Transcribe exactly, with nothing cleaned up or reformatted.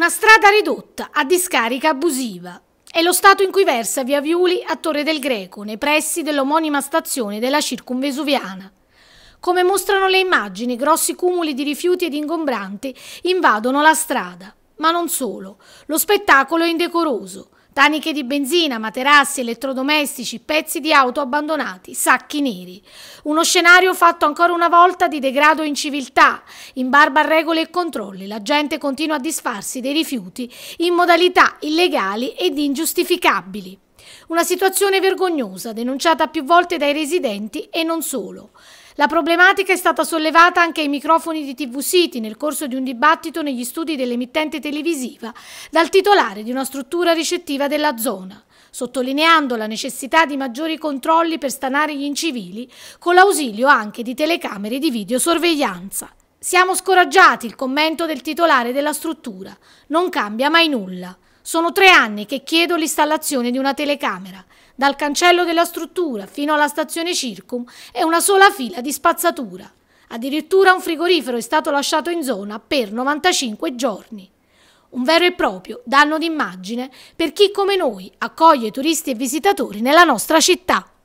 Una strada ridotta a discarica abusiva. È lo stato in cui versa via Viuli a Torre del Greco, nei pressi dell'omonima stazione della circumvesuviana. Come mostrano le immagini, grossi cumuli di rifiuti ed ingombranti invadono la strada. Ma non solo, lo spettacolo è indecoroso. Taniche di benzina, materassi, elettrodomestici, pezzi di auto abbandonati, sacchi neri. Uno scenario fatto ancora una volta di degrado e inciviltà, in barba a regole e controlli. La gente continua a disfarsi dei rifiuti in modalità illegali ed ingiustificabili. Una situazione vergognosa, denunciata più volte dai residenti e non solo. La problematica è stata sollevata anche ai microfoni di T V City nel corso di un dibattito negli studi dell'emittente televisiva dal titolare di una struttura ricettiva della zona, sottolineando la necessità di maggiori controlli per stanare gli incivili, con l'ausilio anche di telecamere di videosorveglianza. Siamo scoraggiati, il commento del titolare della struttura. Non cambia mai nulla. Sono tre anni che chiedo l'installazione di una telecamera. Dal cancello della struttura fino alla stazione Circum è una sola fila di spazzatura. Addirittura un frigorifero è stato lasciato in zona per novantacinque giorni. Un vero e proprio danno d'immagine per chi come noi accoglie turisti e visitatori nella nostra città.